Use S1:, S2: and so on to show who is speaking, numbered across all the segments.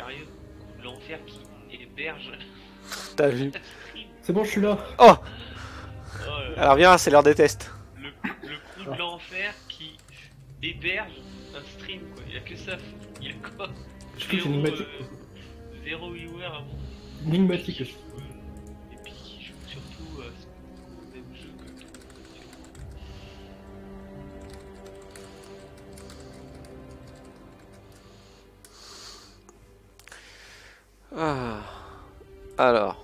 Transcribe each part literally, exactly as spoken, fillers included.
S1: sérieux, l'enfer qui héberge.
S2: T'as vu?
S3: C'est bon, je suis là.
S2: Oh,
S1: Oh là là.
S2: alors viens, c'est l'heure des tests.
S1: Le, le crew de l'enfer qui héberge un stream quoi, il y a que ça. Il y a quoi?
S3: Je trouve que c'est
S1: Zéro,
S3: énigmatique.
S1: euh, zéro viewer à mon.
S3: Énigmatique.
S1: Qui joue, euh, et puis qui joue surtout euh, au même jeu que tout.
S2: Ah. Alors.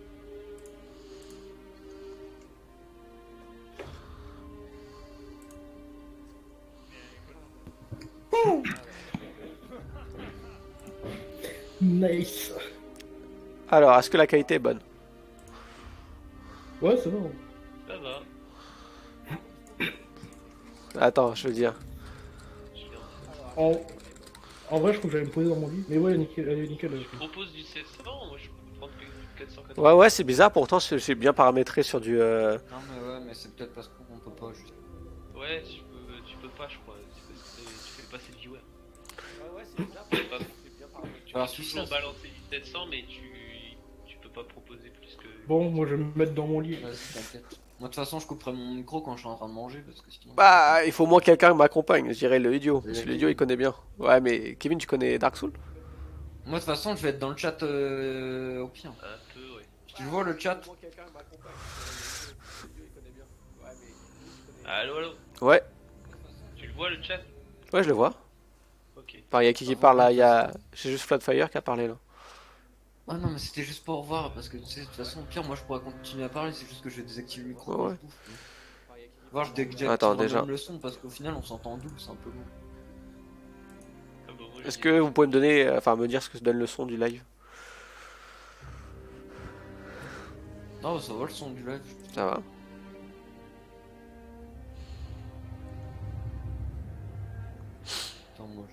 S3: Nice.
S2: Alors, est-ce que la qualité est bonne?
S3: Ouais, c'est bon.
S1: Ça va.
S2: Attends, je veux dire.
S1: Je l'ai en-
S3: En... en vrai, je trouve que j'allais me poser dans mon lit. Mais ouais, nickel. Allez, nickel.
S1: Je
S3: allez.
S1: propose du sept cents, moi je peux prendre que du quatre cent quatre-vingts.
S2: Ouais, ouais, c'est bizarre, pourtant c'est c'est bien paramétré sur du... euh,
S4: Non mais ouais, mais c'est peut-être parce qu'on peut pas juste.
S1: Ouais, tu peux, tu peux pas, je crois. C'est parce que tu fais passer le viewer.
S2: Ouais, ouais, c'est bizarre,
S1: Tu peux pas-
S2: c'est bien paramétré.
S1: tu
S4: Alors,
S1: peux
S4: si
S1: toujours
S4: ça,
S1: balancer du sept cents, mais tu, tu peux pas proposer plus que.
S3: Bon, moi, je vais me mettre dans mon lit.
S4: Vas-y, t'inquiète. Moi de toute façon, je couperai mon micro quand je suis en train de manger parce que sinon.
S2: Bah, il faut au moins quelqu'un qui m'accompagne, je dirais le idiot.
S4: Le
S2: Parce que
S4: Kevin.
S2: l'idiot il connaît bien. Ouais, mais Kevin, tu connais Dark Souls?
S4: Moi de toute façon, je vais être dans le chat euh, au pire.
S1: Un peu, ouais.
S4: Tu le vois le chat?
S1: Allo, allo.
S2: Ouais,
S1: Tu le vois le chat?
S2: ouais, je le vois.
S1: Ok.
S2: Enfin, il y a qui qui parle là? Il y a. C'est juste Flatfire qui a parlé là.
S4: Ah non, mais c'était juste pour voir parce que tu sais, de toute façon, au pire, moi je pourrais continuer à parler, c'est juste que je vais désactiver le micro.
S2: Ouais,
S4: quand
S2: ouais.
S4: je bouffe. Voir dès que
S2: Attends,
S4: j'activerai
S2: déjà.
S4: même le son parce qu'au final, on s'entend double, c'est un peu long.
S1: Ah bah, moi,
S2: Est-ce
S1: j'ai-
S2: que vous pouvez me donner. euh, Enfin, me dire ce que donne le son du live?
S4: Non, ça va le son du live.
S2: Ça va?
S4: Attends, moi.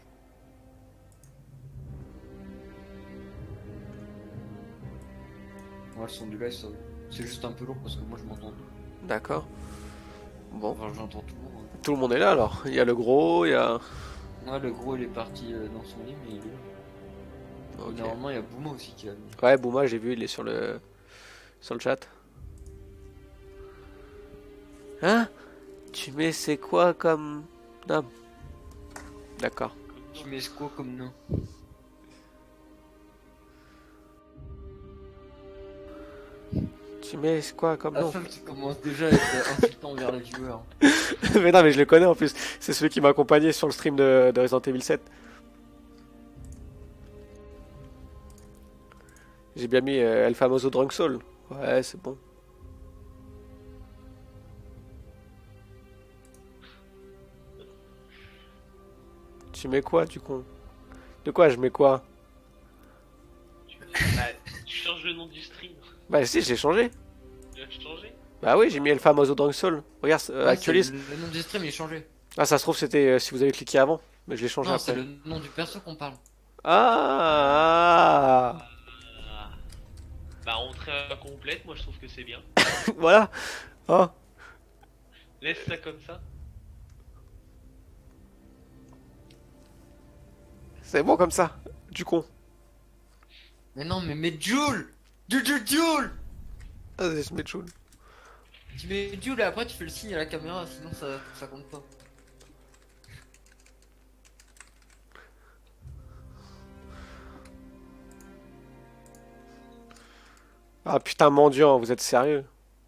S4: je- Ouais, le son du live, ça va. C'est juste un peu lourd parce que moi je m'entends double.
S2: D'accord. Bon,
S4: Enfin, j'entends tout le monde. hein.
S2: tout le monde est là alors. Il y a le gros, il y a.
S4: Ouais, le gros il est parti euh, dans son lit, mais il est là.
S2: Ok.
S4: Normalement, il y a Bouma aussi qui a mis.
S2: Ouais, Bouma, j'ai vu, il est sur le. Sur le chat. Hein? Tu mets c'est quoi comme. Non. D'accord.
S4: Tu mets quoi comme nom?
S2: Tu mets quoi comme
S4: La
S2: nom?
S4: femme qui commence déjà à être insultant vers les viewers.
S2: Mais non, mais je le connais en plus. C'est celui qui m'a accompagné sur le stream de, de Resident Evil sept. J'ai bien mis euh, El Famoso Drunk Soul. Ouais, c'est bon. Tu mets quoi, du con? De quoi je mets quoi?
S1: Tu, bah, tu changes le nom du stream.
S2: Bah si, j'ai changé.
S1: Tu vas changer?
S2: Bah oui, j'ai mis El Famoso Drunk Soul. Regarde, euh,
S4: Ouais,
S2: actualise.
S4: c'est Le, le nom du stream il est changé.
S2: Ah, ça se trouve, c'était euh, si vous avez cliqué avant. Mais je l'ai changé
S4: Non, c'est
S2: après.
S4: le nom du perso qu'on parle.
S2: Ah,
S1: Ah. Bah, entrée complète, moi je trouve que c'est bien.
S2: voilà. Oh.
S1: Laisse ça comme ça.
S2: C'est bon comme ça. Du con.
S4: Mais non, mais mets Joule! Du du Joule!
S2: Vas-y, je mets Joule.
S4: Tu mets Joule et après tu fais le signe à la caméra, sinon ça, ça compte pas.
S2: Ah putain, mendiant, vous êtes sérieux?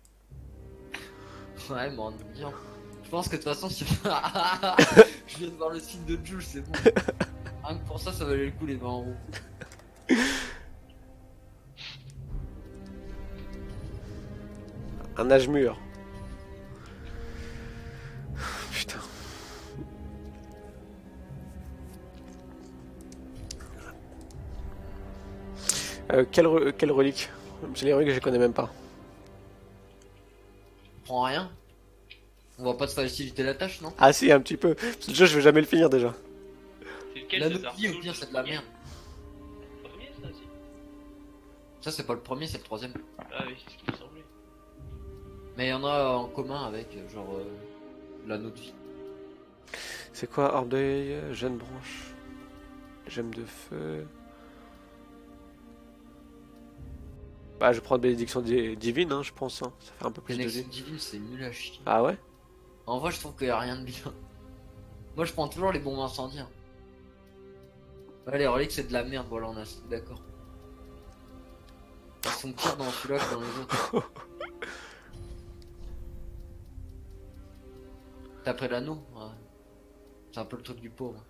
S4: Ouais, mais en bien. Je pense que de toute façon, si je viens de voir le signe de Joule, c'est bon. Rien que pour ça, ça valait le coup les vingt euros.
S2: Un âge mûr. Putain. Euh, quelle, re- quelle relique? C'est les reliques que je connais même pas.
S4: Prends rien. On va pas te faciliter la tâche, non?
S2: Ah si, un petit peu. Ce jeu, je vais jamais le finir déjà.
S1: C'est lequel
S4: La
S1: de
S4: Noki,
S1: Dark
S4: au
S1: Souls,
S4: pire,
S1: le
S4: c'est de la
S1: premier
S4: merde.
S1: Premier, ça aussi.
S4: Ça, c'est pas le premier, c'est le troisième.
S1: Ah oui, c'est ce qui me semblait.
S4: Mais il y en a en commun avec, euh, genre, euh, l'anneau de vie.
S2: C'est quoi? Orbe d'œil, jeune branche, gemme de feu. Bah, je prends bénédiction di- divine, hein, je pense. Hein. Ça fait un peu plus de
S4: Connexion
S2: vie.
S4: divine, c'est nul à chier.
S2: Ah ouais?
S4: En vrai, je trouve qu'il y a rien de bien. Moi, je prends toujours les bombes incendiaires. Ouais, les reliques, c'est de la merde, voilà, on a d'accord. Ils sont pires dans celui-là que dans les autres. T'as pris l'anneau? Ouais. C'est un peu le truc du pauvre.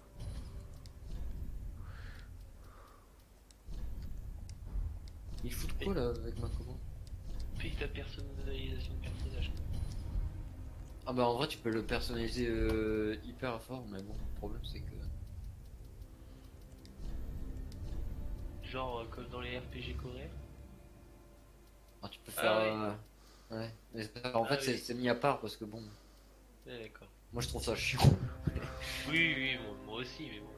S4: Il fout de quoi là avec ma commande?
S1: Paye ta personnalisation de personnage.
S4: Ah bah en vrai tu peux le personnaliser euh, hyper fort, mais bon le problème c'est que...
S1: Genre euh, comme dans les R P G coréens.
S4: Ah, tu peux faire...
S1: Ah
S4: euh, ouais. Mais ça, en
S1: Ah
S4: fait c'est
S1: oui.
S4: c'est mis à part parce que bon...
S1: Ouais, d'accord.
S4: Moi je trouve ça chiant.
S1: Oui, oui, bon, moi aussi, mais bon.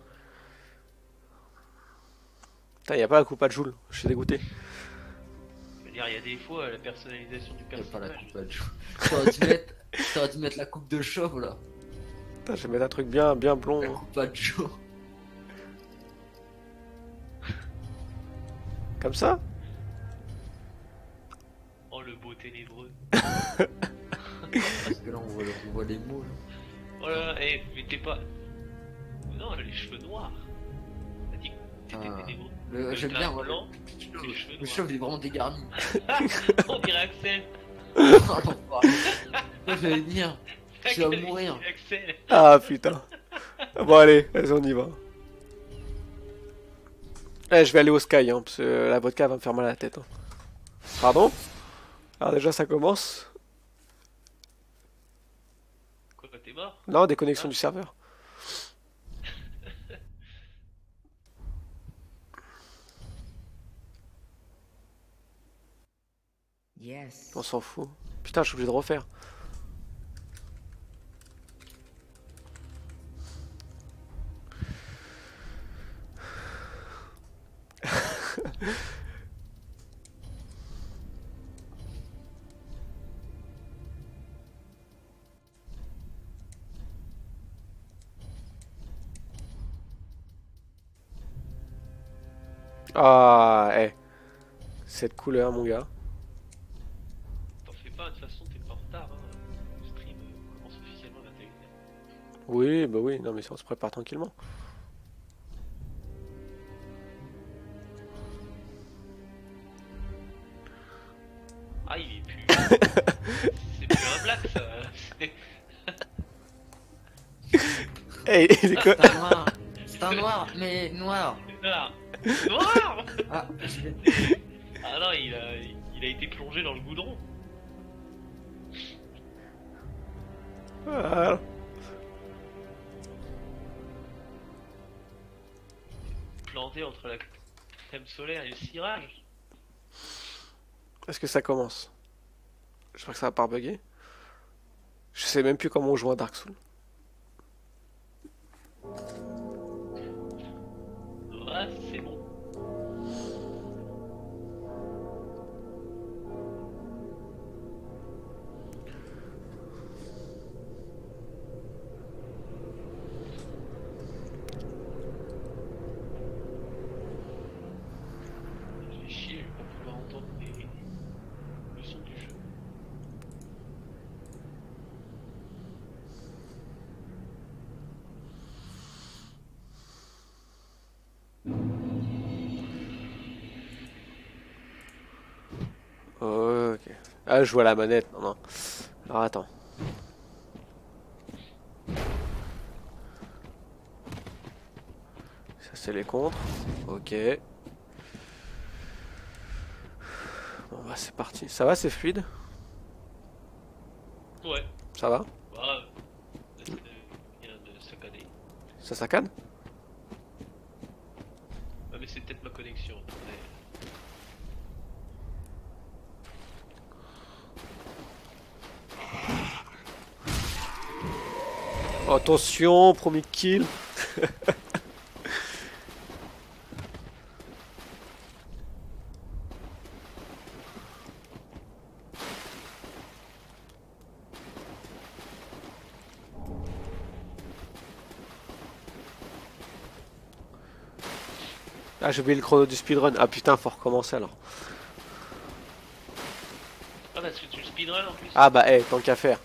S2: Putain, y a pas la coupe à Joule. Je suis dégoûté.
S1: Je veux dire, il y a des fois la personnalisation du
S4: Y'a pas la
S1: personnage.
S4: coupe à Joe. T'aurais dû mettre... T'aurais dû mettre la coupe de chauve là.
S2: Putain, je vais mettre un truc bien, bien blond.
S4: La
S2: hein.
S4: coupe à Joe.
S2: Comme ça?
S1: Oh, le beau ténébreux.
S4: Parce que là on voit, on voit les mots là.
S1: Oh là là, eh, mais t'es pas. Non, elle a les cheveux noirs. T'as dit que t'étais
S4: Ah.
S1: ténébreux.
S4: Le-
S1: Le
S4: J'aime
S1: teint
S4: bien moi,
S1: blanc,
S4: le
S1: les
S4: chauve.
S1: cheveux
S4: Le
S1: noirs.
S4: chauve il est vraiment dégarni.
S1: On dirait Axel.
S4: Oh l'enfoiré. Moi j'allais dire, tu vas
S1: Axel,
S4: mourir.
S1: c'est Axel.
S2: Ah putain. Bon allez, vas-y on y va. Eh, je vais aller au Sky, hein, parce que la vodka va me faire mal à la tête. hein. Pardon? Alors déjà ça commence.
S1: Quoi, t'es mort?
S2: Non, déconnexion
S1: Ah.
S2: du serveur.
S5: Yes.
S2: On s'en fout. Putain, je suis obligé de refaire. Ah, eh. Cette couleur, mon gars.
S1: T'en fais pas, de toute façon, t'es pas en retard. Hein. Le stream euh, commence officiellement à vingt et une heures.
S2: Oui, bah oui, non mais on se prépare tranquillement.
S1: Ah, il est plus. C'est plus un black, ça. C'est-
S2: Eh, il est quoi?
S4: C'est un noir. C'est un noir, mais noir.
S1: Noir. Noir.
S4: Ah, je l'ai.
S1: Ah non, il a, il a été plongé dans le goudron.
S2: Voilà.
S1: Planté entre la crème solaire et le cirage.
S2: Est-ce que ça commence? J'espère que ça va pas bugger. Je sais même plus comment on joue à Dark Souls.
S1: Ouais, c'est bon. J'ai chier, je vais pas pouvoir entendre les... le son du jeu.
S2: Ok. Ah, je vois la manette. Non, non. Alors attends. Ça, c'est les contres. Ok. Bon, bah, c'est parti. Ça va, c'est fluide?
S1: Ouais,
S2: Ça va?
S1: bah, ça vient de saccader.
S2: Ça saccade?
S1: Ah, mais c'est peut-être ma connexion. Attendez.
S2: Attention, premier kill. Ah, j'ai oublié le chrono du speedrun. Ah putain, faut recommencer alors.
S1: Ah, parce que tu le speedrun en plus.
S2: Ah bah, eh, tant qu'à faire.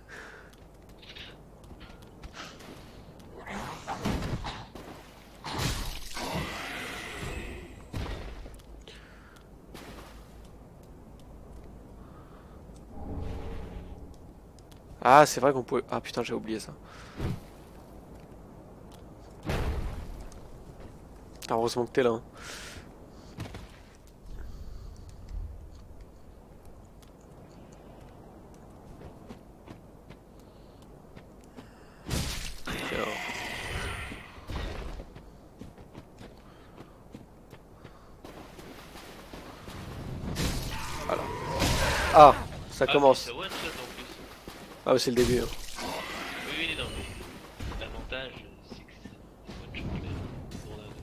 S2: Ah, c'est vrai qu'on pouvait... Ah putain, j'ai oublié ça. Ah, heureusement que t'es là. Hein. Tiens. Voilà. Ah, ça
S1: Ah,
S2: commence.
S1: mais ça one shot en plus.
S2: Ah, bah, c'est le début. Hein.
S1: Oui, oui, non, mais l'avantage, c'est que c'est one shot là. Pour la-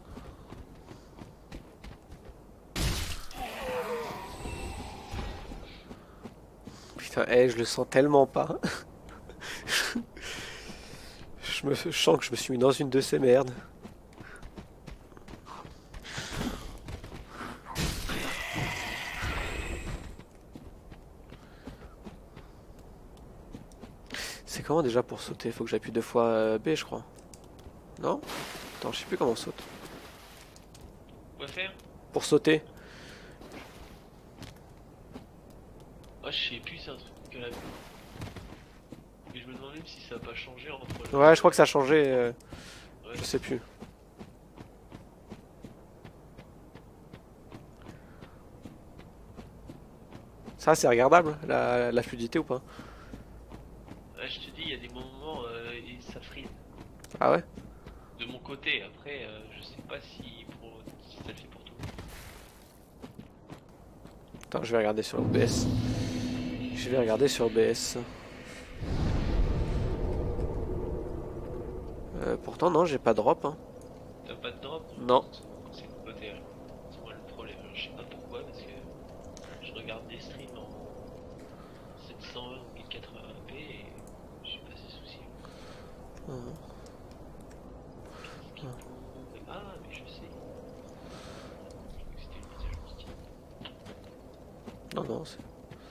S2: Putain, eh, je le sens tellement pas. Je me je sens que je me suis mis dans une de ces merdes. C'est comment déjà pour sauter? Faut que j'appuie deux fois euh, B, je crois. Non? Attends, je sais plus comment on saute.
S1: Quoi faire?
S2: Pour sauter?
S1: Ah, je sais plus, c'est un truc que la. Mais je me demande même si ça a pas changé entre le.
S2: Ouais, je crois que ça a changé. euh,
S1: Ouais.
S2: Je sais plus. Ça, c'est regardable, la, la fluidité ou pas?
S1: Ah, je te dis, il y a des moments, euh, et ça freeze.
S2: Ah ouais?
S1: De mon côté, après, euh, je sais pas si, pour... si ça le fait pour tout.
S2: Attends, je vais regarder sur O B S. Je vais regarder sur O B S. Euh, pourtant, non, j'ai pas de drop. Hein.
S1: T'as pas de drop?
S2: Non.
S1: C'est le côté, alors. C'est moi le problème. Alors, je sais pas pourquoi, parce que je regarde des streams en sept cent vingt ou mille quatre-vingts p et j'ai pas ces soucis.
S2: Mhm.
S1: Ah, mais je sais. C'était une mise à jour Steam.
S2: Non, non, c'est...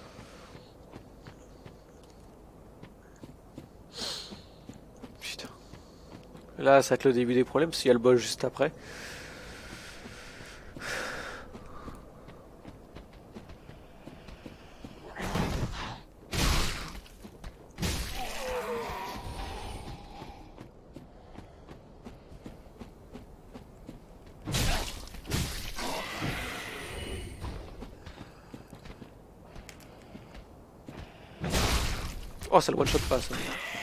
S2: Putain. Là, ça va être le début des problèmes, parce qu'il y a le boss juste après. Oh, ça le one-shot pas, ça.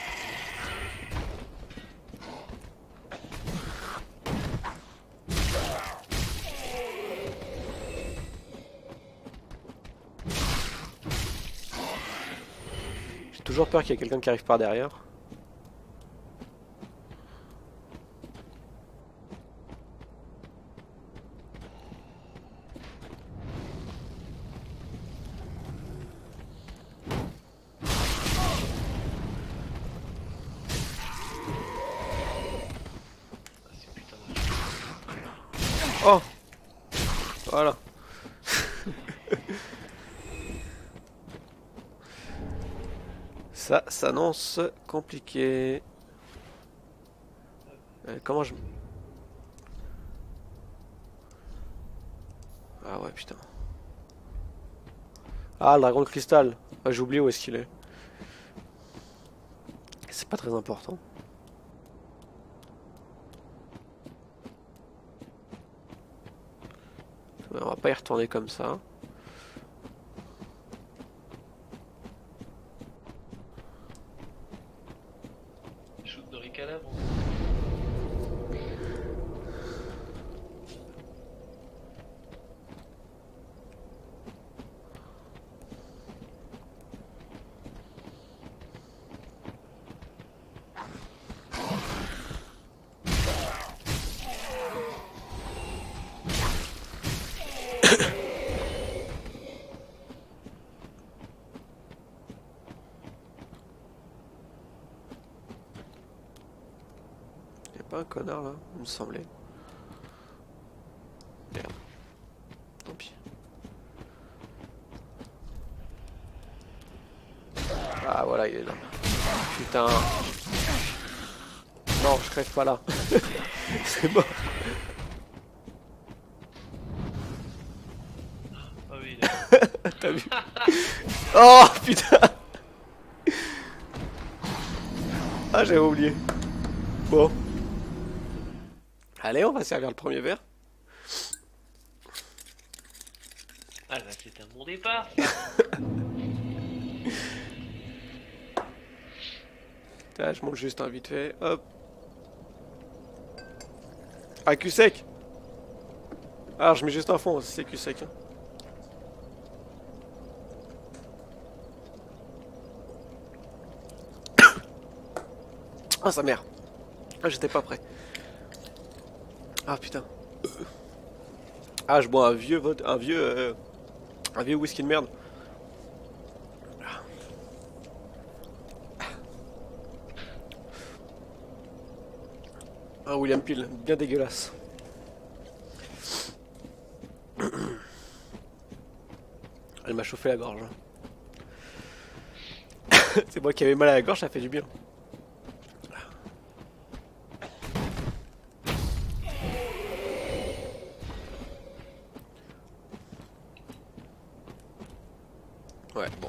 S2: J'ai toujours peur qu'il y ait quelqu'un qui arrive par derrière.
S1: Ah, c'est putain de...
S2: Oh! Voilà. Ça s'annonce compliqué. Euh, comment je... Ah ouais, putain. Ah, le dragon de cristal. Ah, j'ai oublié où est-ce qu'il est. C'est pas très important. On va pas y retourner comme ça.
S1: Shoot dans les cadavres.
S2: Y'a pas un connard là, il me semblait. Merde. Tant pis. Ah voilà, il est là. Putain. Non, je crève pas là. C'est bon.
S1: Ah oui, là.
S2: T'as vu? Oh putain. Ah, j'avais oublié. Bon. Allez, on va servir le premier verre.
S1: Ah bah c'est un bon départ.
S2: Là, je monte juste un vite fait. Hop. Ah, cul sec. Ah, je mets juste un fond, c'est cul sec. Hein. Ah, sa mère. Ah, j'étais pas prêt. Ah, putain. Ah, je bois un vieux vod- un vieux euh, un vieux whisky de merde. Un William Peel, bien dégueulasse. Elle m'a chauffé la gorge. C'est moi qui avais mal à la gorge, ça fait du bien. Ouais, bon.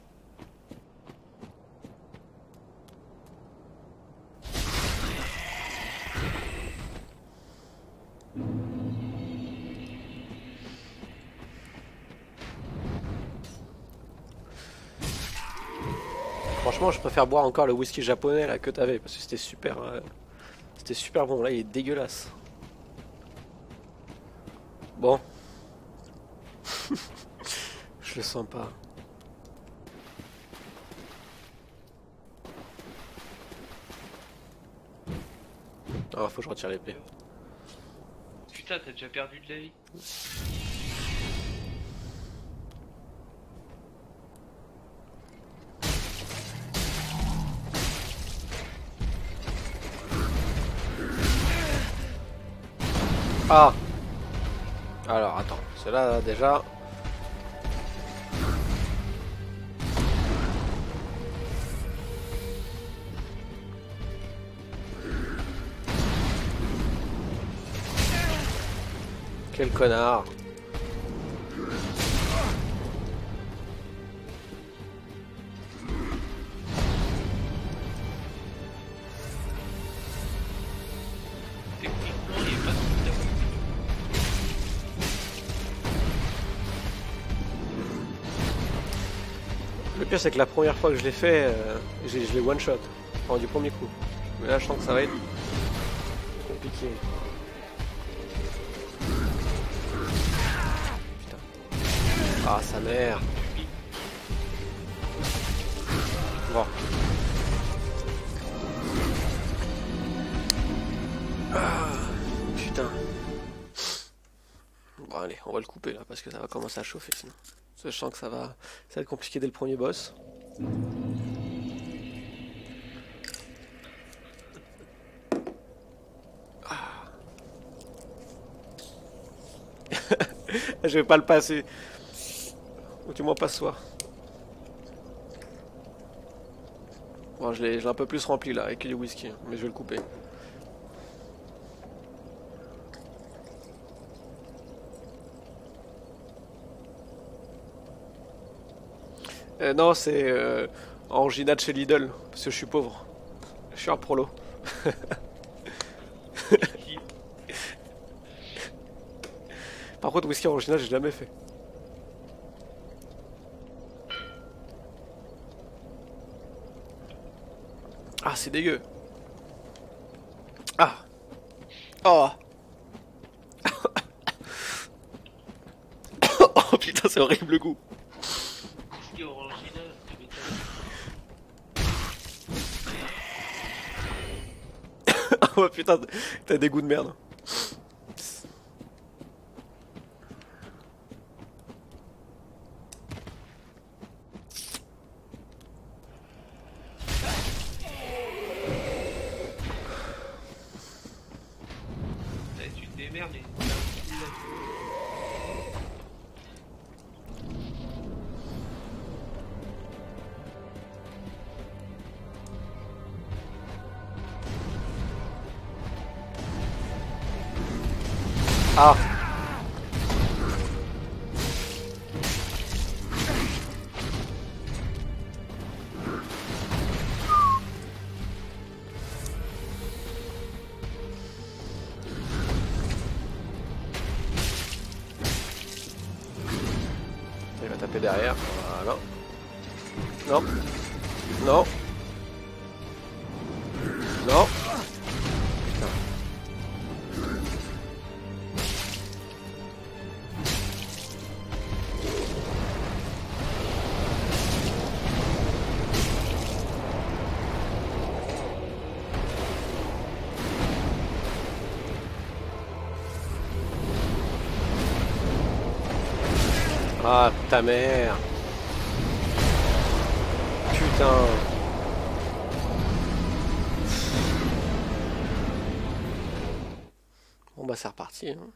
S2: Franchement, je préfère boire encore le whisky japonais là que t'avais parce que c'était super, euh, c'était super bon. Là, il est dégueulasse. Bon, je le sens pas. Ah, faut que je retire l'épée.
S1: Putain, t'as déjà perdu de la vie.
S2: Ah. Alors, attends, cela déjà. Quel connard.
S1: Techniquement, il est pas tout à fait.
S2: Le pire, c'est que la première fois que je l'ai fait, euh, j'ai- je l'ai one shot. Enfin, du premier coup. Mais là, je sens que ça va être compliqué. Putain. Ah, sa mère. Bon. Ah, putain. Bon, allez, on va le couper là parce que ça va commencer à chauffer sinon. Parce que je sens que ça va, ça va être compliqué dès le premier boss. Ah. Je vais pas le passer. Ou du moins pas ce soir. Bon, je l'ai je l'ai un peu plus rempli là avec du whisky, mais je vais le couper. Euh, non, c'est euh, original chez Lidl, parce que je suis pauvre. Je suis un prolo. Par contre, whisky original, j'ai jamais fait. Ah, c'est dégueu. Ah. Oh. Oh putain, c'est horrible le goût.
S1: Whisky original, tu m'étonnes.
S2: Oh putain, t'as des goûts de merde.
S1: Eh, tu te démerdes et...
S2: Ah. Il va taper derrière. Voilà. Non. Non. Non. Putain. Ah, ta mère. Putain. Bon bah c'est reparti. Hein.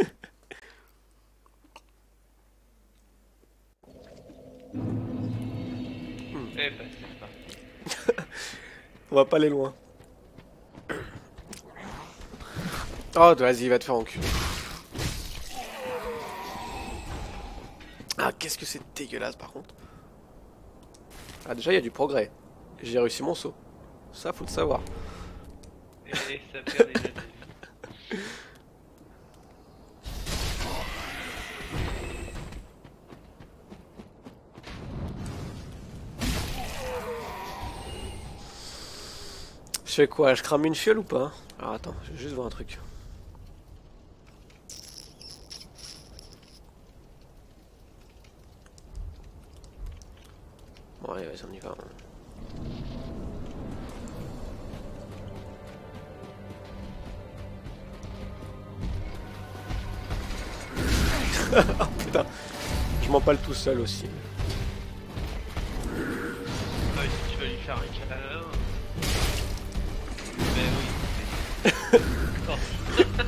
S1: Eh ben, c'est parti.
S2: On va pas aller loin. Oh vas-y, va te faire enculer. Ah qu'est-ce que c'est dégueulasse par contre. Ah déjà il y a du progrès. J'ai réussi mon saut. Ça faut le savoir.
S1: Et ça perd déjà des vies.
S2: Je fais quoi? Je crame une fiole ou pas? Alors attends, je vais juste voir un truc. Bon allez, vas-y, on y va. Oh putain, je m'empale tout seul aussi.
S1: Ah oui, si tu vas lui faire un câlin. Mais oui. Mais... Oh.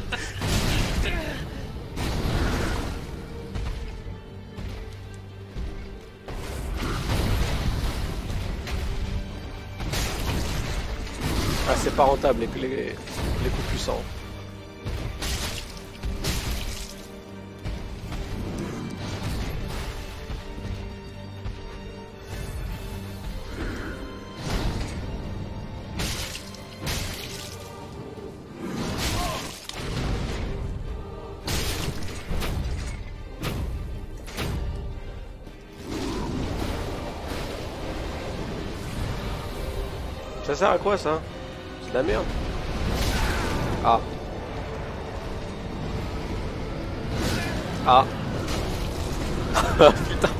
S2: Ah c'est pas rentable les, les, les coups puissants. Ça sert à quoi ça? C'est de la merde. Ah. Ah. Putain.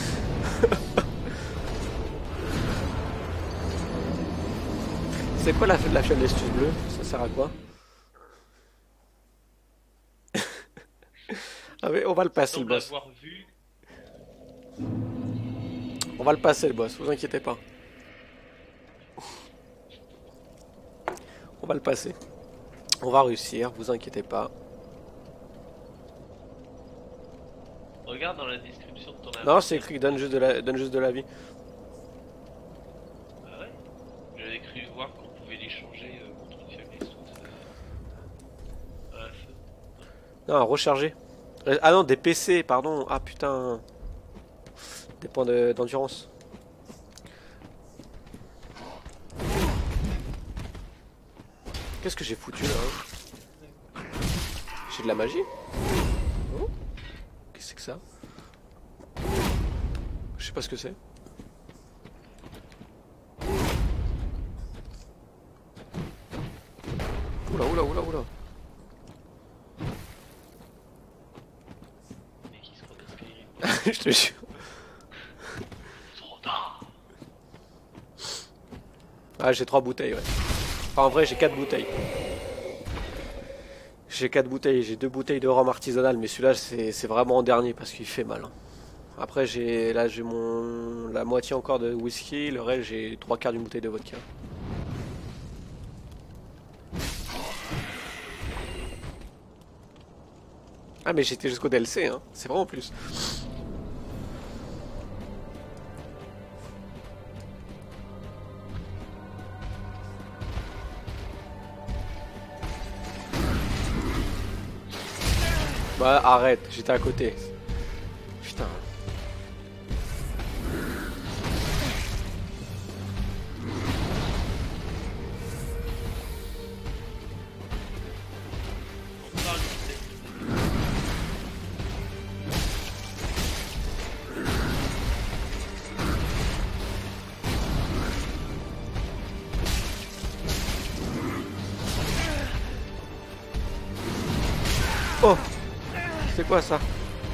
S2: C'est quoi la, la fiole d'astuce bleue? Ça sert à quoi? Ah mais on va le passer le
S1: Semble
S2: boss.
S1: avoir vu.
S2: On va le passer le boss, vous inquiétez pas. On va le passer. On va réussir, vous inquiétez pas.
S1: Regarde dans la description de ton
S2: Non,
S1: inventaire.
S2: c'est écrit que donne juste de la, donne juste de la vie.
S1: Ah ouais. J'avais cru voir qu'on pouvait l'échanger euh, contre une fiole d'essence. Euh... À un feu.
S2: Non, recharger. Euh, Ah non, des P C, pardon. Ah putain. Des points de- d'endurance. Qu'est-ce que j'ai foutu là hein? J'ai de la magie? Oh, qu'est-ce que c'est que ça? Je sais pas ce que c'est. Oula oula oula oula.
S1: Mais qui se redescrit.
S2: Je te jure.
S1: Trop tard.
S2: Ah j'ai trois bouteilles ouais. Enfin en vrai j'ai quatre bouteilles. J'ai quatre bouteilles, j'ai deux bouteilles de rhum artisanal, mais celui-là c'est c'est vraiment en dernier parce qu'il fait mal. Hein. Après j'ai là j'ai mon la moitié encore de whisky, le reste j'ai trois quarts d'une bouteille de vodka. Ah mais j'étais jusqu'au D L C hein, c'est vraiment plus. Bah arrête, j'étais à côté. Putain.
S1: On parle de tête.
S2: Oh, c'est quoi ça?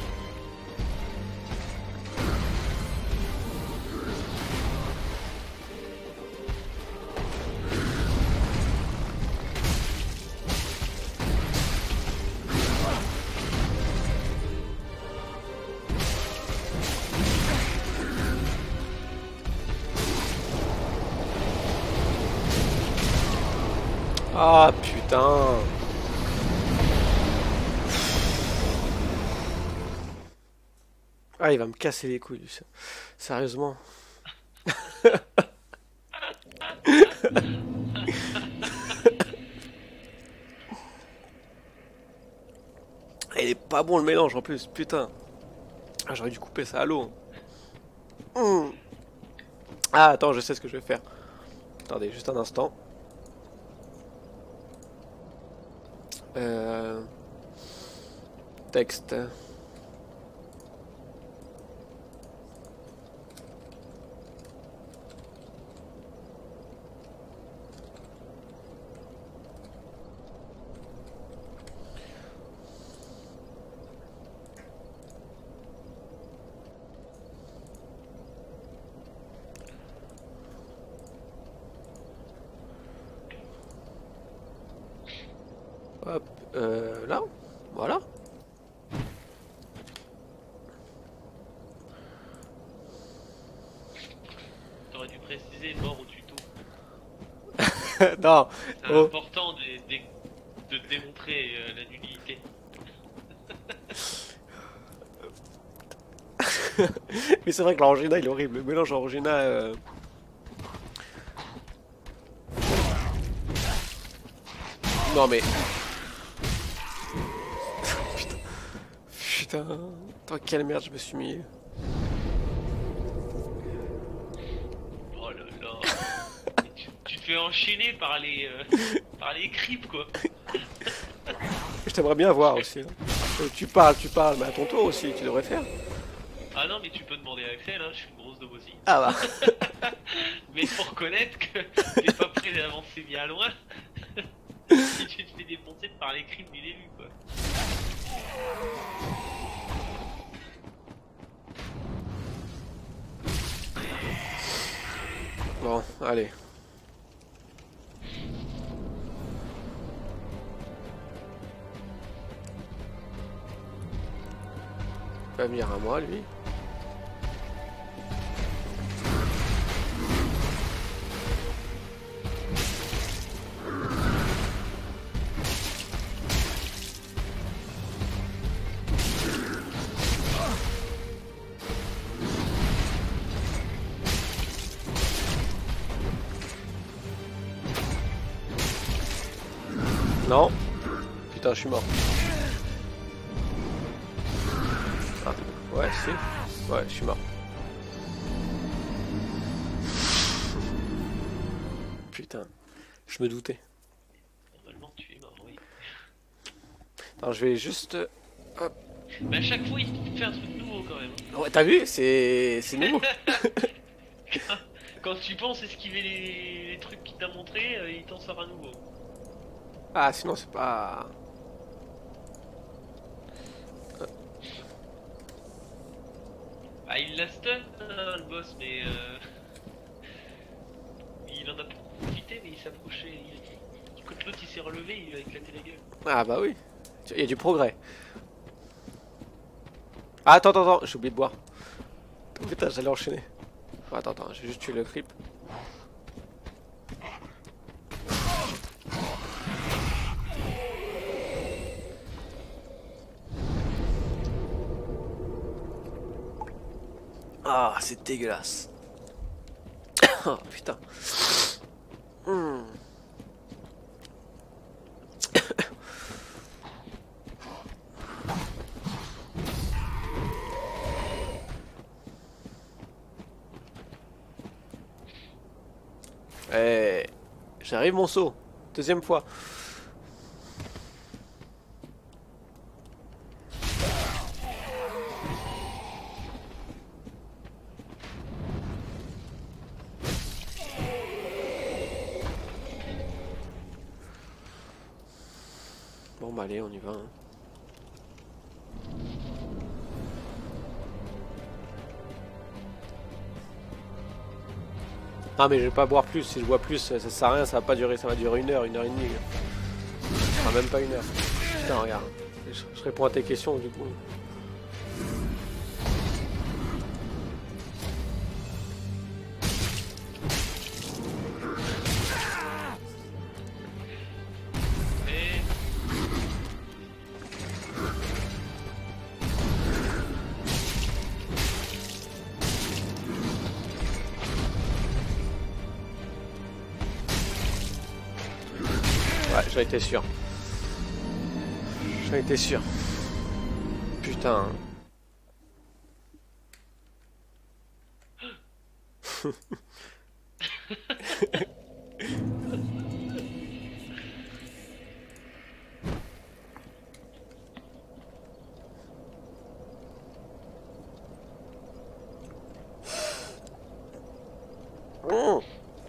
S2: Ah putain. Ah, il va me casser les couilles, Lucien. Sérieusement. Il est pas bon le mélange en plus, putain. Ah, j'aurais dû couper ça à l'eau. Mmh. Ah, attends, je sais ce que je vais faire. Attendez, juste un instant. Euh... Texte. Hop, euh, là, voilà.
S1: T'aurais dû préciser mort au tuto.
S2: Non,
S1: C'est
S2: oh.
S1: important de, de, de démontrer euh, la nullité.
S2: Mais c'est vrai que l'Orangina il est horrible, le mélange Orangina... Euh... Non mais... Putain... Putain... Attends, quelle merde je me suis mis...
S1: Oh là là. Mais tu, tu te fais enchaîner par les... Euh, par les creeps quoi.
S2: Je t'aimerais bien voir aussi. Hein. Euh, Tu parles, tu parles, mais à ton tour aussi, tu devrais faire.
S1: Ah non mais tu peux demander à Axel, hein, je suis une grosse daube aussi.
S2: Ah bah...
S1: Mais faut reconnaître que t'es pas prêt d'avancer bien loin. Si tu te fais défoncer par les crimes du début quoi.
S2: Bon, allez. Il va venir à moi lui. Non. Putain, je suis mort. Ah, ouais, si. Ouais, je suis mort. Putain, je me doutais.
S1: Normalement tu es mort, oui.
S2: Attends, je vais juste... Hop.
S1: Mais à chaque fois il te fait un truc nouveau quand même.
S2: Ouais, t'as vu? C'est... C'est nouveau.
S1: Quand, quand tu penses esquiver les, les trucs qu'il t'a montré, euh, il t'en sort un nouveau.
S2: Ah, sinon c'est pas...
S1: Ah il l'a stun hein, le boss mais euh... il en a profité mais il s'approchait. Il... Quand l'autre il s'est relevé il lui a éclaté la gueule.
S2: Ah bah oui. Il y a du progrès. Ah, attends, attends, attends, j'ai oublié de boire. Oh, putain, j'allais enchaîner. Oh, attends, attends, j'ai juste tué le creep. Ah, c'est dégueulasse. Oh putain. Hmm. J'arrive mon saut. Deuxième fois. Bon bah allez, on y va. Hein. Ah mais je vais pas boire plus, si je bois plus ça, ça sert à rien, ça va pas durer, ça va durer une heure, une heure et demie. Ça sera même pas une heure. Putain regarde, je, je réponds à tes questions du coup. Ouais, j'en étais sûr. J'en étais sûr. Putain. Oh.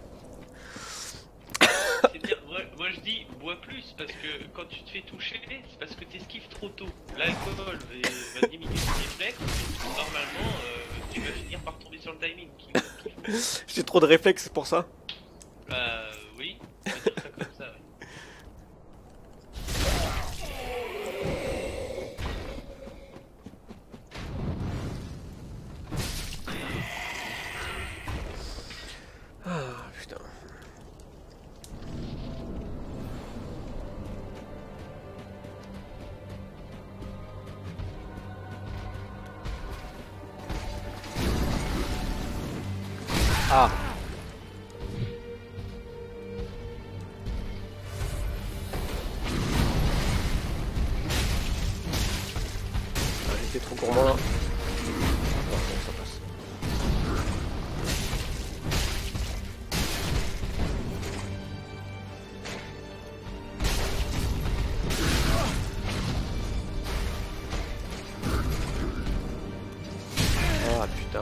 S1: C'est bien, moi, moi je dis bois plus parce que quand tu te fais toucher, c'est parce que tu esquives trop tôt. L'alcool va va diminuer tes réflexes, normalement euh, tu vas finir par tomber sur le timing. Qui, qui...
S2: J'ai trop de réflexes pour ça.
S1: Bah oui, on va dire ça comme ça, ouais.
S2: Ah putain. Ah. Ah, j'étais trop gourmand là. Non, bon, ça passe. Ah putain.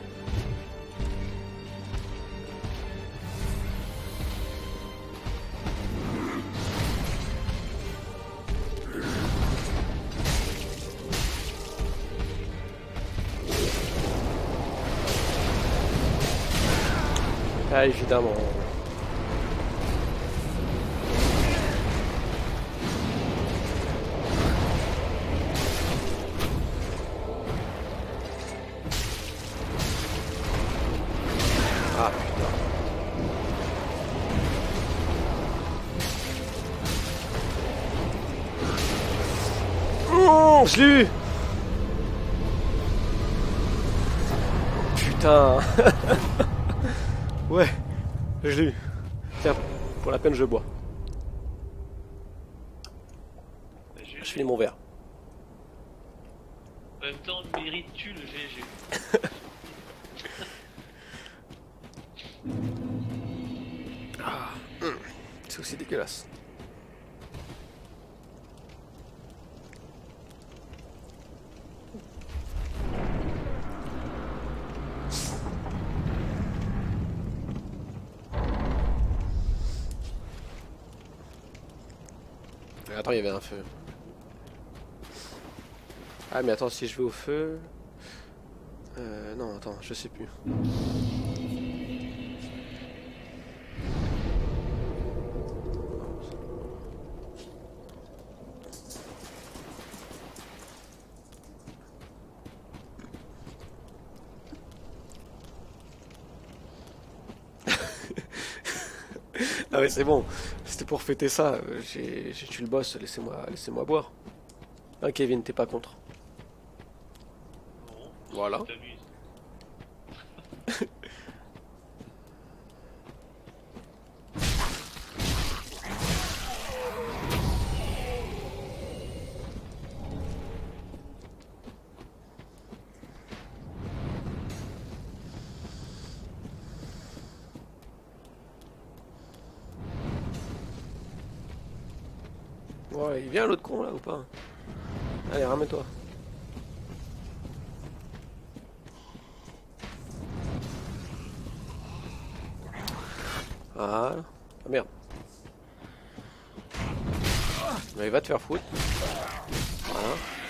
S2: Ah évidemment. Ah putain. Oh, je l'ai eu. Putain. Ouais, je l'ai eu. Tiens, pour la peine je bois.
S1: Bah, G G.
S2: Je finis mon verre.
S1: En même temps, mérites-tu le G G?
S2: Ah, hum, c'est aussi dégueulasse. Attends, il y avait un feu. Ah mais attends, si je vais au feu... Euh, non, attends, je sais plus. Ah mais c'est bon, c'était pour fêter ça, j'ai tué le boss, laissez-moi laissez-moi boire. Ah Kevin, t'es pas contre.
S1: Bon,
S2: Voilà.
S1: tu t'amuses.
S2: Ouais, il vient l'autre con là ou pas? Allez, ramène-toi. Voilà. Ah merde. Mais il va te faire foutre. Voilà.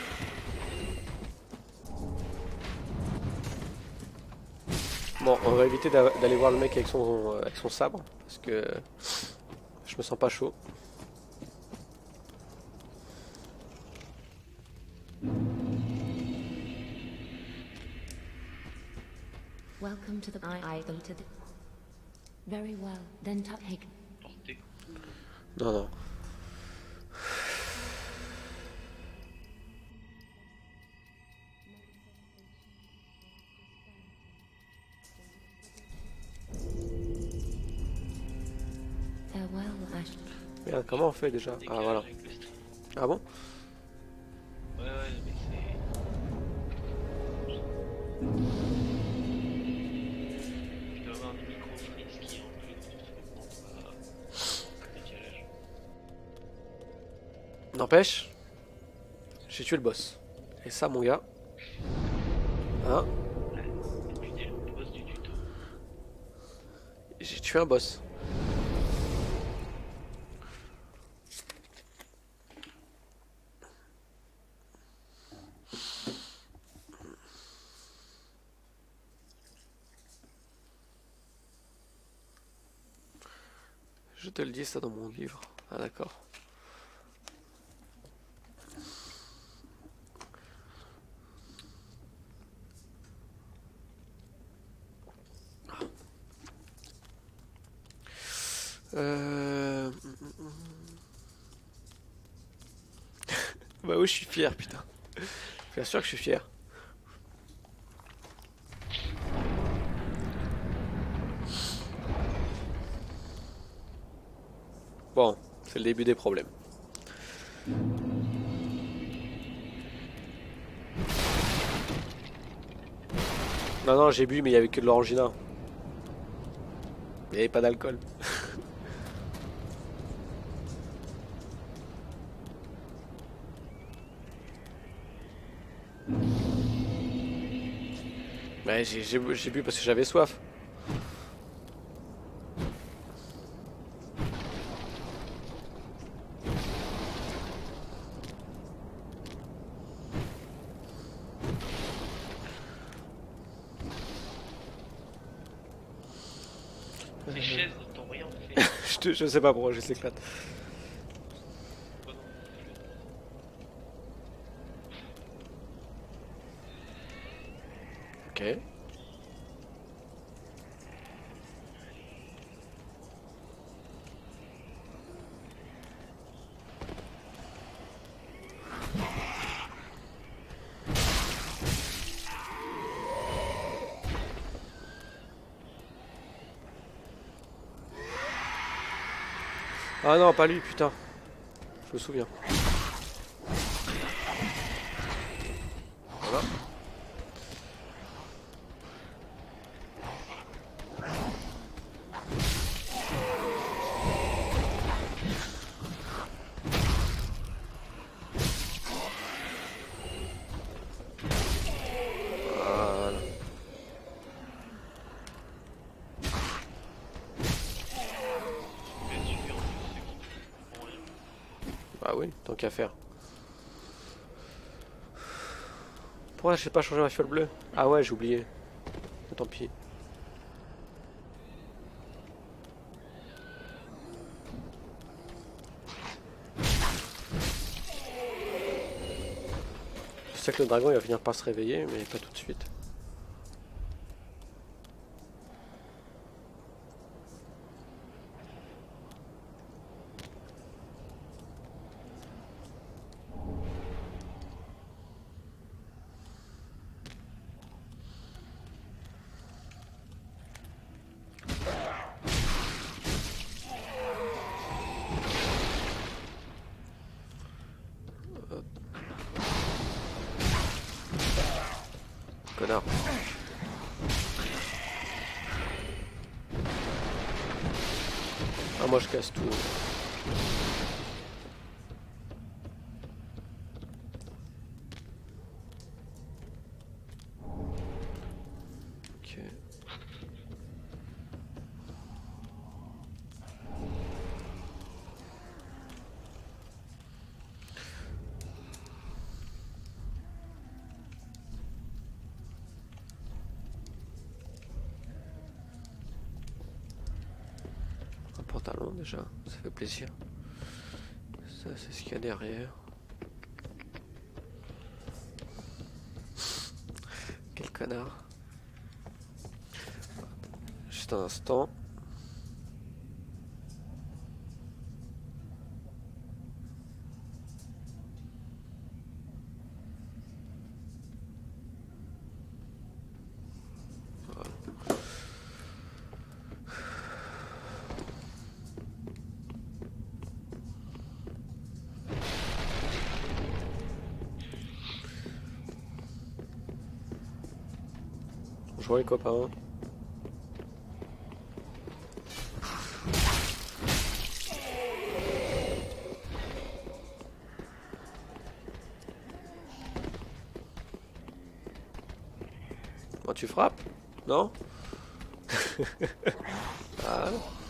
S2: Bon, on va éviter d'a- d'aller voir le mec avec son, euh, avec son sabre. Parce que je me sens pas chaud.
S5: Welcome to the I, I go to the very well. Then take
S1: Portez.
S2: Non, non.
S5: farewell, Ash.
S2: Merde, comment on fait déjà? Ah
S1: Décalage
S2: voilà.
S1: avec le stream.
S2: Ah bon?
S1: Ouais, ouais, mais c'est. Je dois avoir des micro-freeze qui en plus ne font pas décalage.
S2: N'empêche, j'ai tué le boss. Et ça, mon gars. Hein?
S1: Ouais, et puis t'es le boss du tuto.
S2: J'ai tué un boss. Je te le dis ça dans mon livre. Ah d'accord. Euh... Bah oui, je suis fier, putain. Bien sûr que je suis fier. Bon, c'est le début des problèmes. Non, non, j'ai bu, mais il n'y avait que de l'orangina. Il n'y avait pas d'alcool. Ouais, j'ai j'ai bu j'ai bu parce que j'avais soif.
S1: Ces chaises ne t'ont rien fait.
S2: je, te- je sais pas pourquoi je s'éclate.
S1: Oh non.
S2: Ok. Ah non, pas lui, putain. Je me souviens. Voilà. Voilà.
S1: Mais tu fais en plus ceux qui font rien.
S2: Bah oui, tant qu'à faire. Pourquoi j'ai pas changé ma fiole bleue? Ah ouais, j'ai oublié. Tant pis. Je sais que le dragon il va finir par se réveiller, mais pas tout de suite. Connard. Ah moi je casse tout. Ok. Un pantalon déjà, ça fait plaisir. Ça c'est ce qu'il y a derrière. Quel connard. Juste un instant. Voilà. Bonjour les copains. Bon, tu frappes? Non? Ah.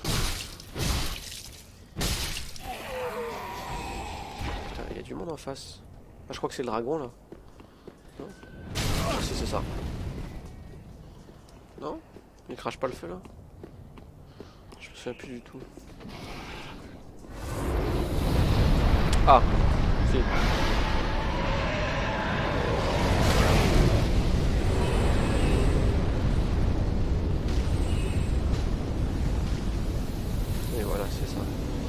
S2: Putain, il y a du monde en face. Ah, je crois que c'est le dragon là. Non? Ah, si, c'est ça. Non? Il crache pas le feu là? Je me souviens plus du tout. Ah! Si. Et voilà, c'est ça.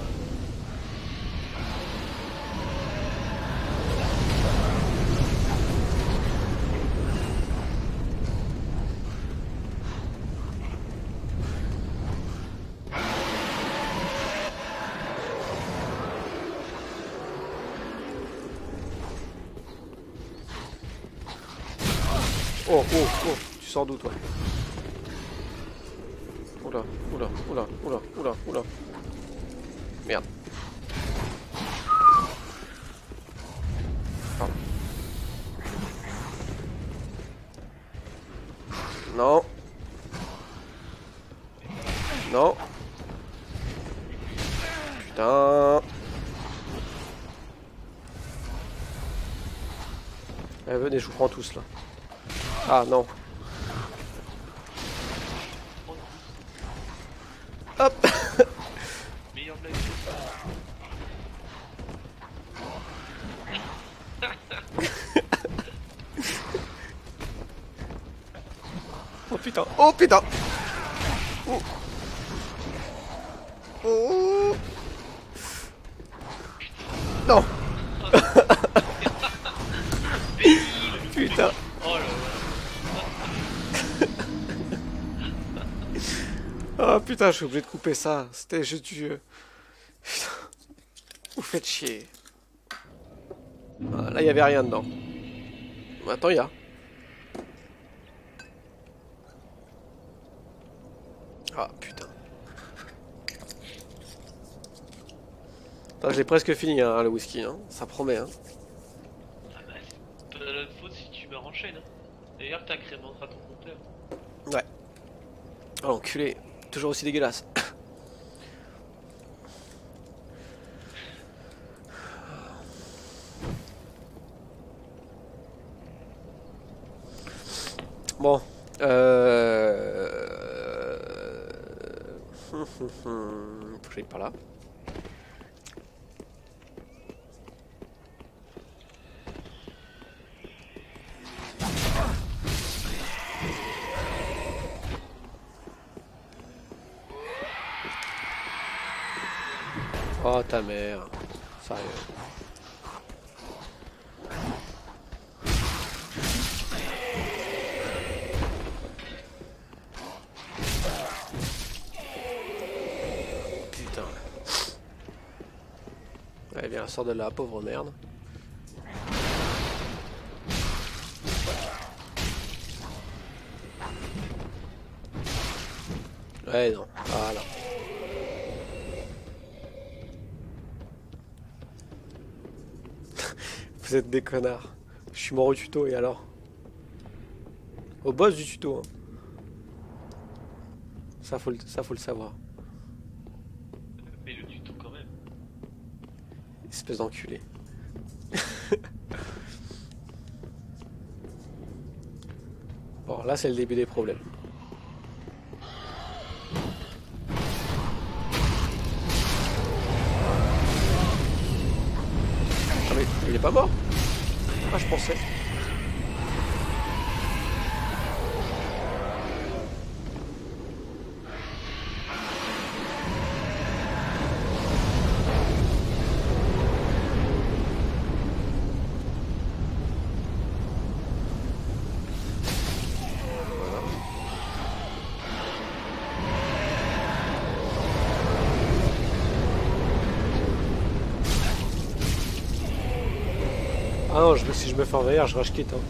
S2: Oh, oh, oh, tu sors d'où toi? Oula, oula, oula, oula, oula, oula. Merde. Pardon. Non. Non. Putain. Eh, venez, je vous prends tous là. Ah non. Hop.
S1: Meilleure blague.
S2: Oh putain. Oh putain. Oh. Oh. Non. Putain.
S1: Oh là là.
S2: Oh putain, je suis obligé de couper ça. C'était juste du jeu. Putain. Vous faites chier. Ah, là, il n'y avait rien dedans. Attends, il y a. Ah putain. Attends, j'ai presque fini hein, le whisky. Hein. Ça promet. Hein.
S1: Ah bah, c'est pas de notre faute si tu meurs en chaîne. Hein. D'ailleurs, t'incrémenteras ton compteur.
S2: Ouais. Oh, enculé. Toujours aussi dégueulasse. Bon. Euh... Faut que j'aille par là. Oh ta mère. Sérieux. Putain. Allez viens, sors de là, pauvre merde. Ouais non, voilà. Vous êtes des connards. Je suis mort au tuto et alors? Au boss du tuto. Hein. Ça faut le, ça faut le savoir.
S1: Mais le tuto quand même.
S2: Espèce d'enculé. Bon, là c'est le début des problèmes. Ah mais il est pas mort? Ah je pensais. Ah non, je, si je me fais envahir, je rage quitte. Hein.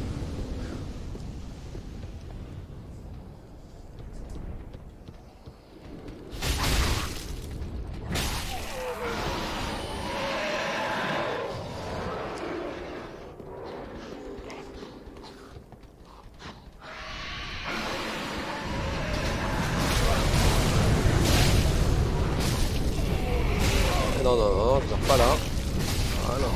S2: Non, non, non, je meurs pas là. Voilà.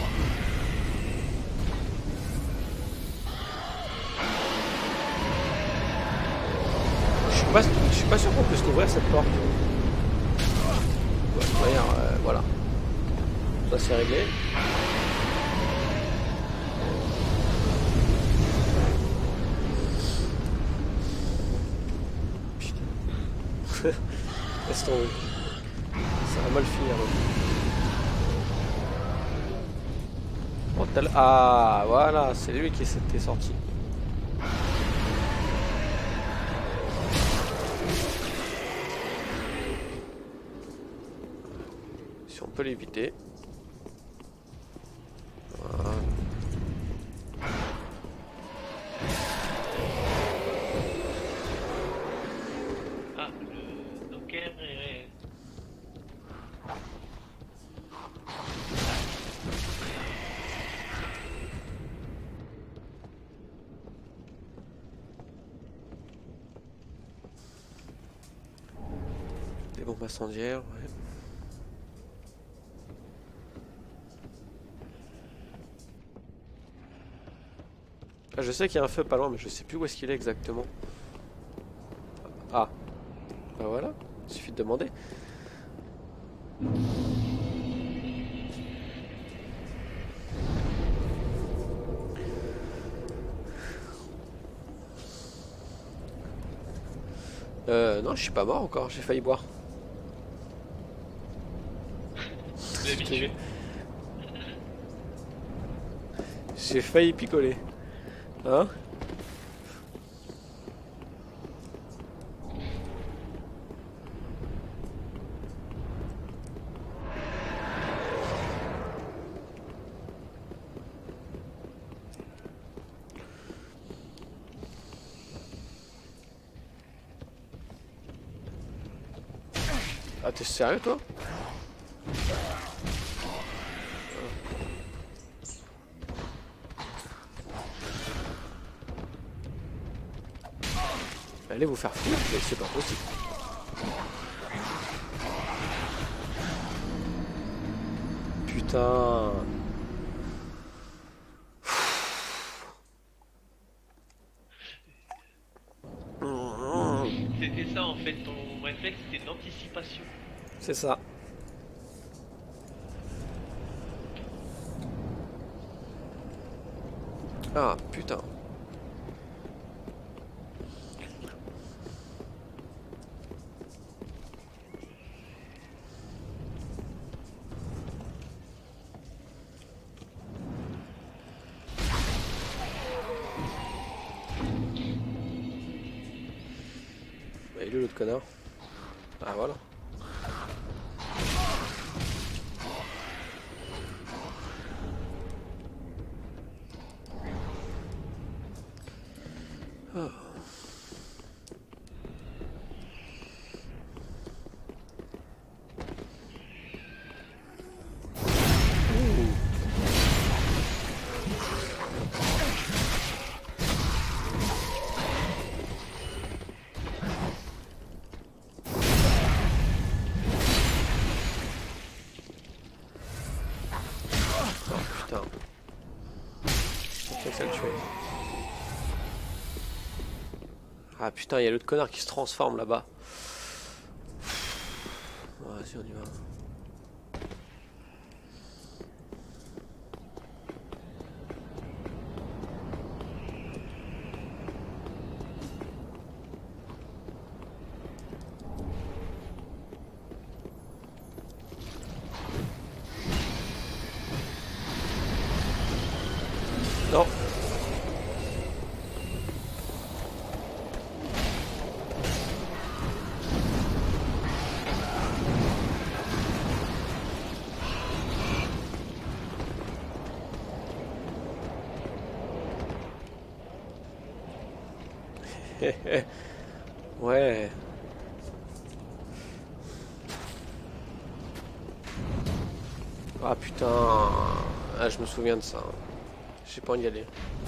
S2: Je suis pas, je suis pas sûr qu'on puisse ouvrir cette porte. Ouais, d'ailleurs, euh, voilà. Ça c'est réglé. Putain. Laisse tomber. Ça va mal finir. Bon, tel... Ah, voilà, c'est lui qui s'était sorti. Si on peut l'éviter. Voilà.
S1: Ah, le Docker est...
S2: Des bombes incendiaires, ouais. Ah, je sais qu'il y a un feu pas loin, mais je sais plus où est-ce qu'il est exactement. Ah, bah voilà, il suffit de demander. Euh, non, je suis pas mort encore, j'ai failli boire.
S1: D'habitude.
S2: J'ai failli picoler. Hein? Ah, t'es sérieux toi? Allez vous faire foutre, mais c'est pas possible. Putain.
S1: C'était ça en fait, ton réflexe c'était d'anticipation.
S2: C'est ça. Ah putain. Bah, il est où l'autre connard? Ah voilà. Oh. tuer. Ah putain, il y a l'autre connard qui se transforme là-bas. Vas-y, on y va. Non. Ouais. Ah putain. Ah, je me souviens de ça. J'ai pas envie d'y aller.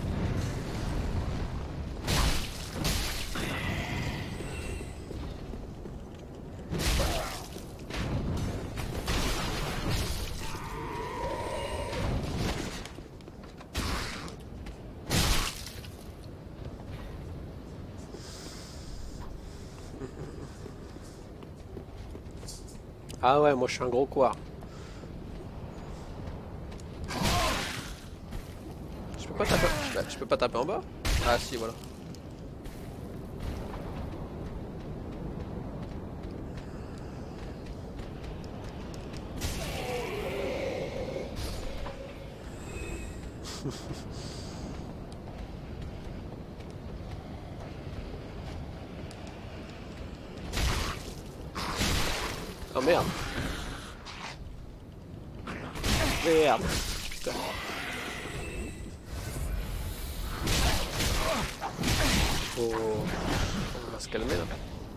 S2: Ah ouais, moi je suis un gros couard. Je peux pas taper. Bah, je peux pas taper en bas? Ah si, voilà. Oh merde. Merde. Putain. Faut... On va se calmer là.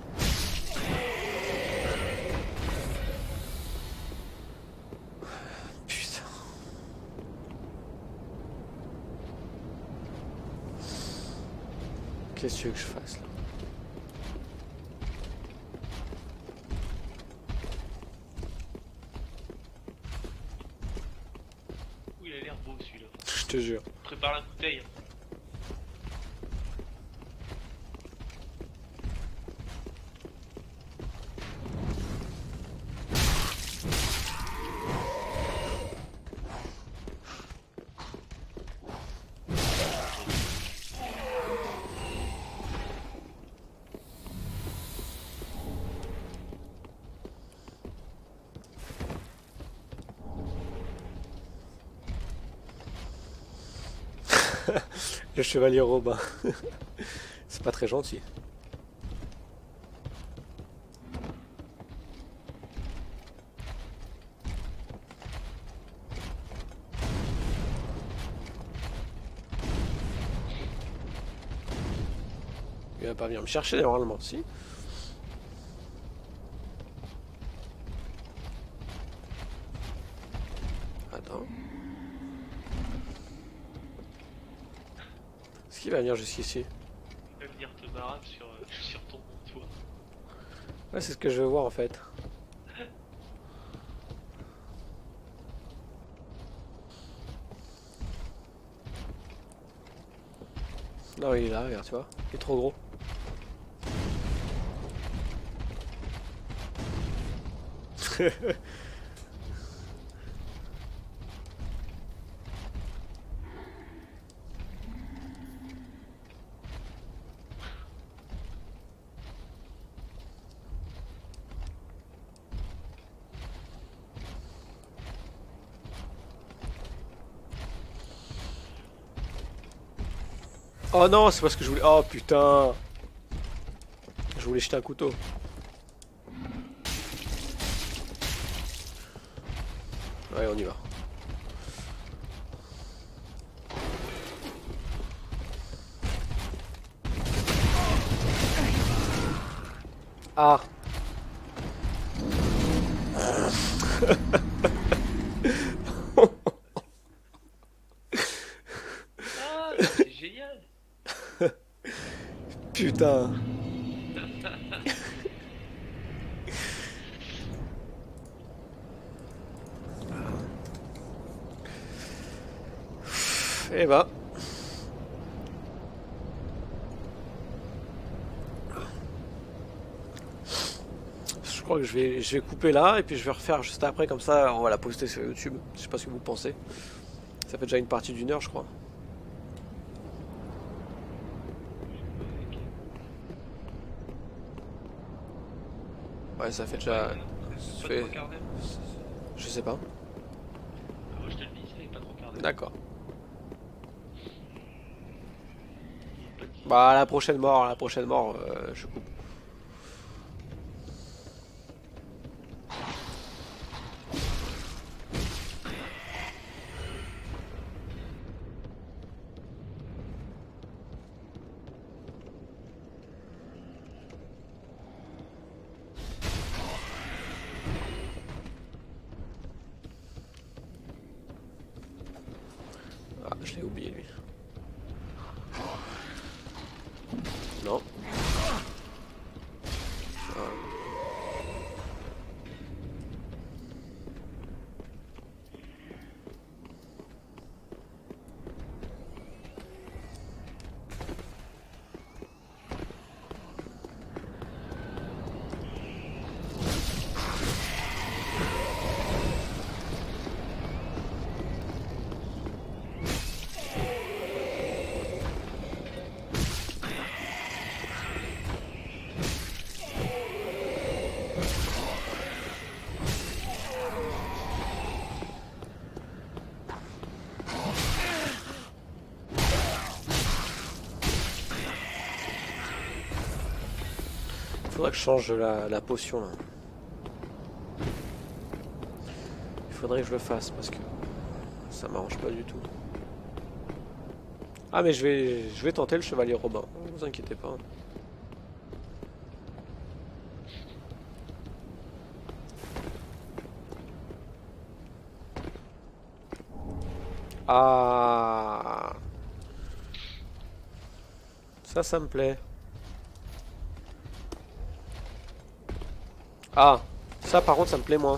S2: Putain. Qu'est-ce que tu veux que je fasse là?
S1: Il a l'air beau celui-là.
S2: Je te jure.
S1: Prépare la bouteille.
S2: Le chevalier Robin. C'est pas très gentil. Il va pas venir me chercher normalement, si. Attends. Est-ce qu'il va venir jusqu'ici?
S1: Il va venir te baraque sur, euh, sur ton toit.
S2: Ouais, c'est ce que je veux voir en fait. Non, il est là, regarde, tu vois. Il est trop gros. Oh non, c'est parce que je voulais... Oh putain. Je voulais jeter un couteau. Ouais, on y va. Ah.
S1: Ah, c'est génial.
S2: Putain. Eh bah. Je crois que je vais, je vais couper là et puis je vais refaire juste après, comme ça on va la poster sur YouTube. Je sais pas ce que vous pensez. Ça fait déjà une partie d'une heure, je crois. Ouais, ça fait déjà.
S1: Pas
S2: Ça
S1: de
S2: fait...
S1: trois quarts d'heure.
S2: Je sais pas.
S1: Ah, moi je te le dis, ça fait pas trop quart d'heure.
S2: D'accord.
S1: Petit.
S2: Bah, à la prochaine mort, à la prochaine mort, euh, je coupe. Ah, je l'ai oublié lui. Non. Ah. Faudrait que je change la, la potion là. Il faudrait que je le fasse parce que ça m'arrange pas du tout. Ah mais je vais je vais tenter le chevalier Robin, ne vous inquiétez pas. Ah, ça ça me plaît. Ah, ça par contre ça me plaît moins.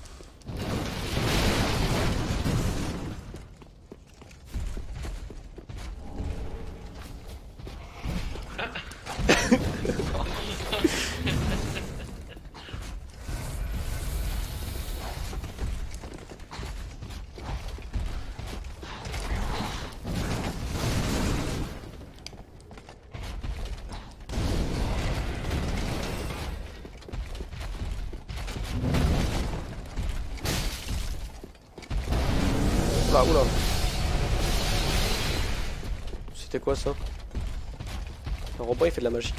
S2: Oula, oula. C'était quoi ça? Un robot il fait de la magie.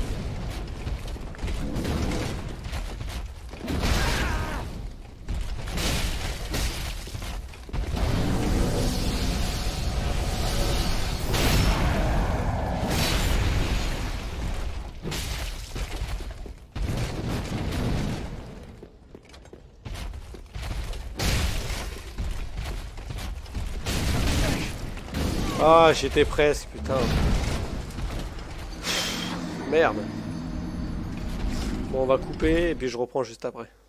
S2: Ah, j'étais presque, putain. Merde. Bon, on va couper et puis je reprends juste après.